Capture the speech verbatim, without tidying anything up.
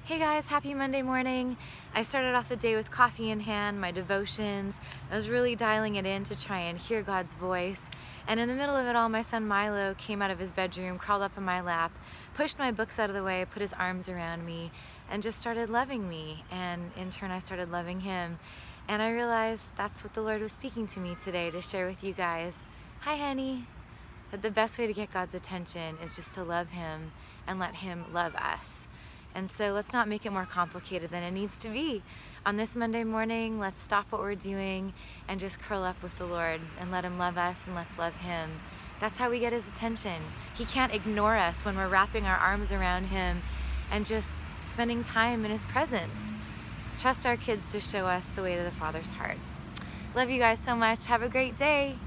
Hey guys, happy Monday morning. I started off the day with coffee in hand, my devotions. I was really dialing it in to try and hear God's voice. And in the middle of it all, my son Milo came out of his bedroom, crawled up in my lap, pushed my books out of the way, put his arms around me, and just started loving me. And in turn, I started loving him. And I realized that's what the Lord was speaking to me today to share with you guys. Hi, honey. That the best way to get God's attention is just to love him and let him love us. And so let's not make it more complicated than it needs to be. On this Monday morning, let's stop what we're doing and just curl up with the Lord and let him love us, and let's love him. That's how we get his attention. He can't ignore us when we're wrapping our arms around him and just spending time in his presence. Trust our kids to show us the way to the Father's heart. Love you guys so much. Have a great day.